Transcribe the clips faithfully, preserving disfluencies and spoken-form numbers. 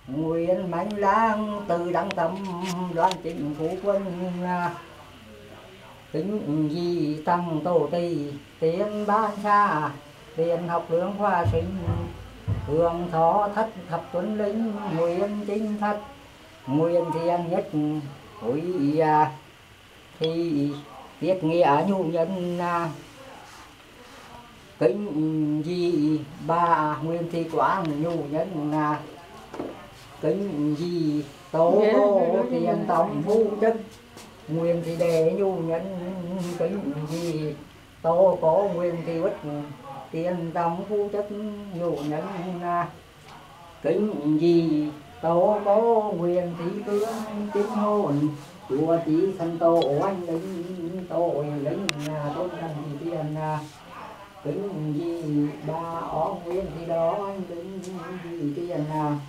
nguyện mạnh lang từ đăng tâm đoan chính phủ quân, kính di tăng tổ tỳ tiền ban xa tiền học lượng khoa sinh hưởng thọ thất thập tuấn linh nguyện chính thất nguyện thiện nhất hối thì tiết nghĩa nhu nhân, kính di ba nguyên thi quán nhu nhân, kính di tố tiền tổng vũ chức nguyên thì đề nhu nhân, kính di tố có nguyên thì bất tiền tổng vũ chức nhu nhân, kính di tố có nguyên thì tướng chính hồn chùa chỉ thân tổ anh lính tội lính tôn thần tiền, kính di ba ó nguyên thì đó anh kính di tiền,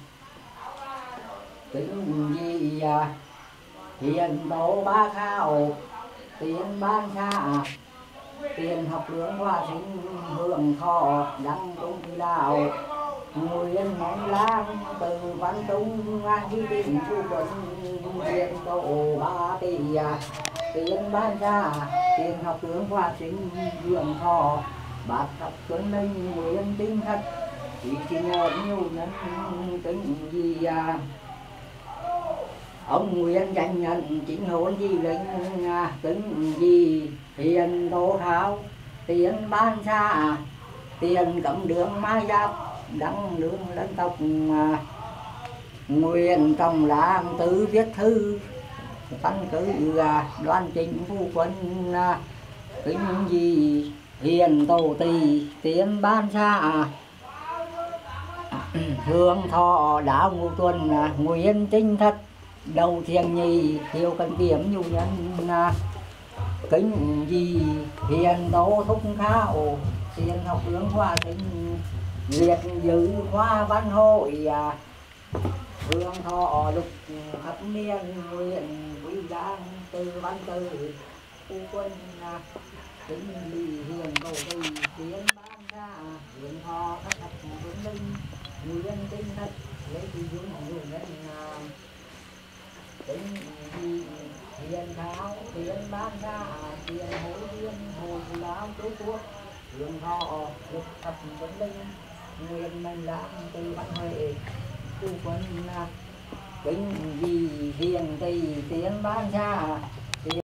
kính di hiền tổ ba khao tiền ban xa tiền học lượng hoa sinh hưởng thọ đăng trung thì đạo nguyện mong lang từ văn trung ngang khi tình chu quân tiền tổ ba tỷ tiền ban xa tiền học lượng hoa sinh hưởng thọ bát thập tuấn linh nguyện tinh thất chỉ chỉ nhờ nhiều nhân tính gì ông nguyện danh nhận chính hồn di linh tính gì hiền tổ thảo tiền ban xa tiền cẩm đường mai giáp đăng đường lên tộc nguyện trong làng tự viết thư căn cứ đoan chính phu quân, kính gì hiền tổ tỳ tiền ban xa hương thọ đạo ngũ tuần nguyện tinh thất đầu thiền nhì hiệu cần điểm nhu nhân, kính gì hiền tổ thúc khao tiền học lượng hoa sinh liệt giữ hoa văn hội hương thọ lục thập niên nguyện quý giang từ văn từ phu quân, kính gì hiền tổ tỳ tiền ban ra hiền thọ các thập tuấn linh nguyện tinh thất lấy kỳ dung nguyện nhân, kính gì hiền thảo tiền ban ra tiền hối viên hồi lão chú quốc hương thọ lục thập tuấn linh nguyện mình lãng từ văn huệ phu quân, kính gì hiền tỳ tiền ban ra